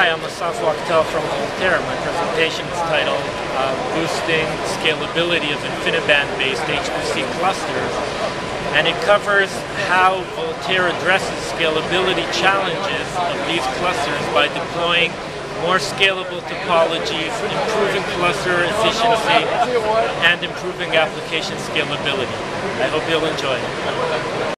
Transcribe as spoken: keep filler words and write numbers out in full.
Hi, I'm Asaf Voltaire from Voltaire. My presentation is titled uh, Boosting Scalability of InfiniBand-based H P C Clusters, and it covers how Voltaire addresses scalability challenges of these clusters by deploying more scalable topologies, improving cluster efficiency, and improving application scalability. I hope you'll enjoy it.